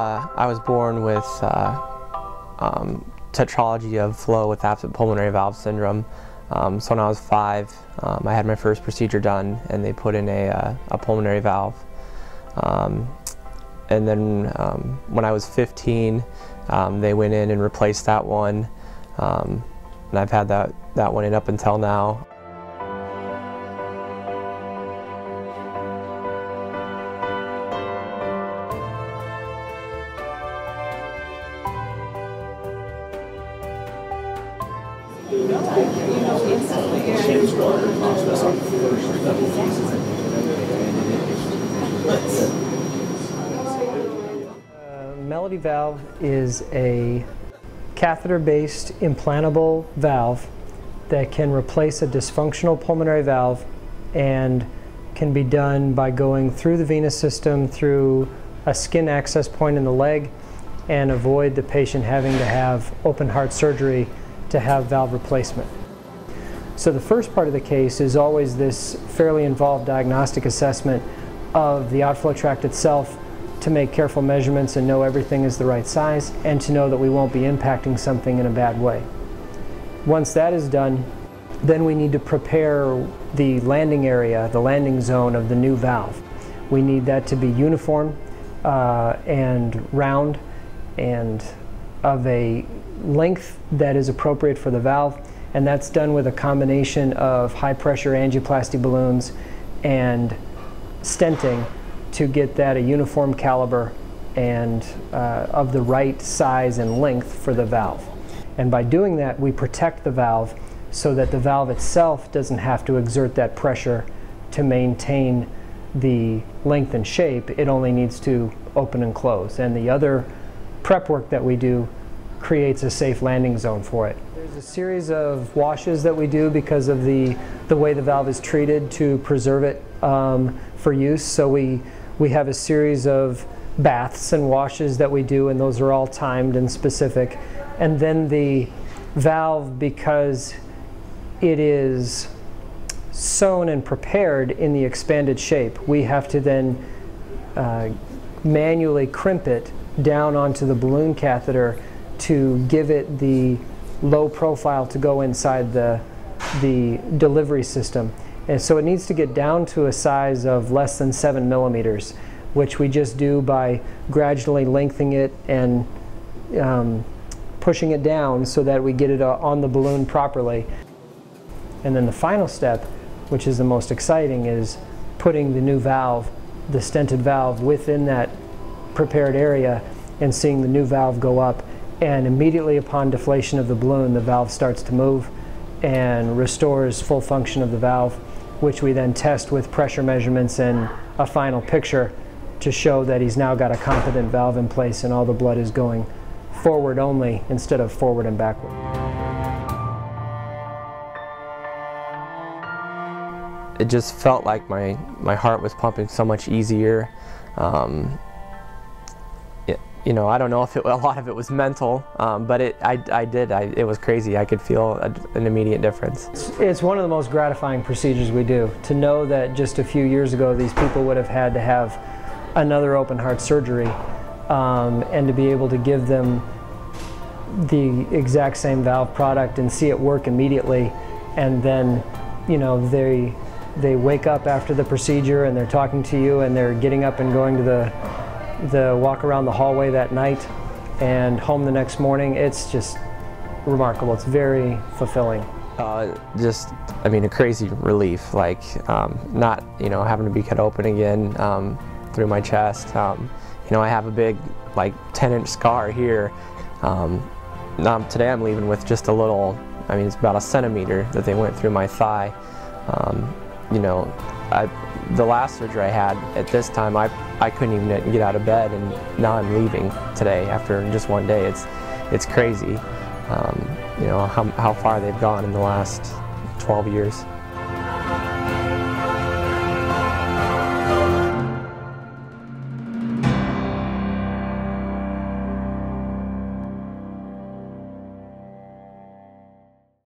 I was born with tetralogy of flow with absent pulmonary valve syndrome. So when I was 5, I had my first procedure done, and they put in a pulmonary valve. And then when I was 15, they went in and replaced that one, and I've had that one in up until now. Melody valve is a catheter-based implantable valve that can replace a dysfunctional pulmonary valve, and can be done by going through the venous system through a skin access point in the leg, and avoid the patient having to have open heart surgery to have valve replacement. So the first part of the case is always this fairly involved diagnostic assessment of the outflow tract itself, to make careful measurements and know everything is the right size, and to know that we won't be impacting something in a bad way. Once that is done, then we need to prepare the landing area, the landing zone of the new valve. We need that to be uniform and round, and of a length that is appropriate for the valve, and that's done with a combination of high pressure angioplasty balloons and stenting to get that a uniform caliber and of the right size and length for the valve. And by doing that, we protect the valve so that the valve itself doesn't have to exert that pressure to maintain the length and shape. It only needs to open and close. And the other prep work that we do creates a safe landing zone for it. There's a series of washes that we do because of the way the valve is treated to preserve it for use. So we have a series of baths and washes that we do, and those are all timed and specific. And then the valve, because it is sewn and prepared in the expanded shape, we have to then manually crimp it down onto the balloon catheter to give it the low profile to go inside the delivery system. And so it needs to get down to a size of less than 7 millimeters, which we just do by gradually lengthening it and pushing it down so that we get it on the balloon properly. And then the final step, which is the most exciting, is putting the new valve, the stented valve, within that prepared area and seeing the new valve go up. And immediately upon deflation of the balloon, the valve starts to move and restores full function of the valve, which we then test with pressure measurements and a final picture to show that he's now got a competent valve in place and all the blood is going forward only instead of forward and backward. It just felt like my heart was pumping so much easier. You know, I don't know if a lot of it was mental, but it was crazy. I could feel an immediate difference. It's one of the most gratifying procedures we do, to know that just a few years ago these people would have had to have another open heart surgery, and to be able to give them the exact same valve product and see it work immediately. And then, you know, they wake up after the procedure and they're talking to you, and they're getting up and going to the walk around the hallway that night and home the next morning. It's just remarkable. It's very fulfilling. Just, I mean, a crazy relief, like not, you know, having to be cut open again through my chest. You know, I have a big, like, 10-inch scar here. Today I'm leaving with just a little, I mean, it's about a centimeter that they went through my thigh. You know, the last surgery I had, at this time, I couldn't even get out of bed, and now I'm leaving today after just one day. It's crazy, you know, how far they've gone in the last 12 years.